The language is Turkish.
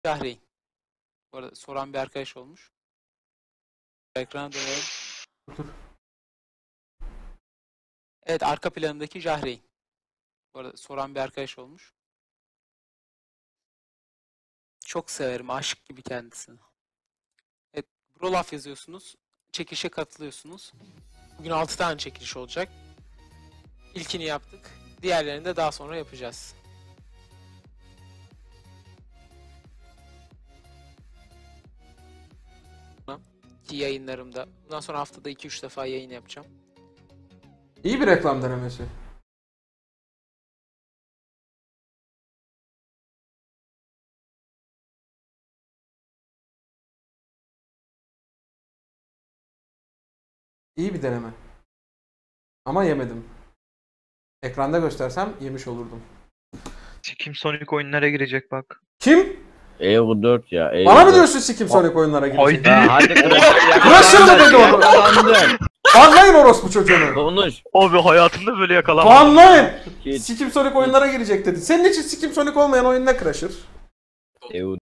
Cahreyn. Bu arada soran bir arkadaş olmuş. Ekrana dönelim. Evet, arka planındaki Cahreyn. Bu arada soran bir arkadaş olmuş. Çok severim, aşık gibi kendisini. Evet, Brolaf yazıyorsunuz. Çekilişe katılıyorsunuz. Bugün 6 tane çekiliş olacak. İlkini yaptık. Diğerlerini de daha sonra yapacağız. Ki yayınlarımda. Bundan sonra haftada 2-3 defa yayın yapacağım. İyi bir reklam denemesi. İyi bir deneme. Ama yemedim. Ekranda göstersem yemiş olurdum. Sikim Sonic oyunlara girecek bak. Kim? EU4 ya. EU4. Bana mı diyorsun sikim Sonic oyunlara girecek? Haydi. Ya hadi Crusher mı dedi onu? Yakalandın. Banlayın orospu çocuğunu. Konuş. Abi hayatımda böyle yakalanmadım. Banlayın. Git. Sikim Sonic oyunlara girecek dedi. Senin için sikim Sonic olmayan oyun ne Crusher? EU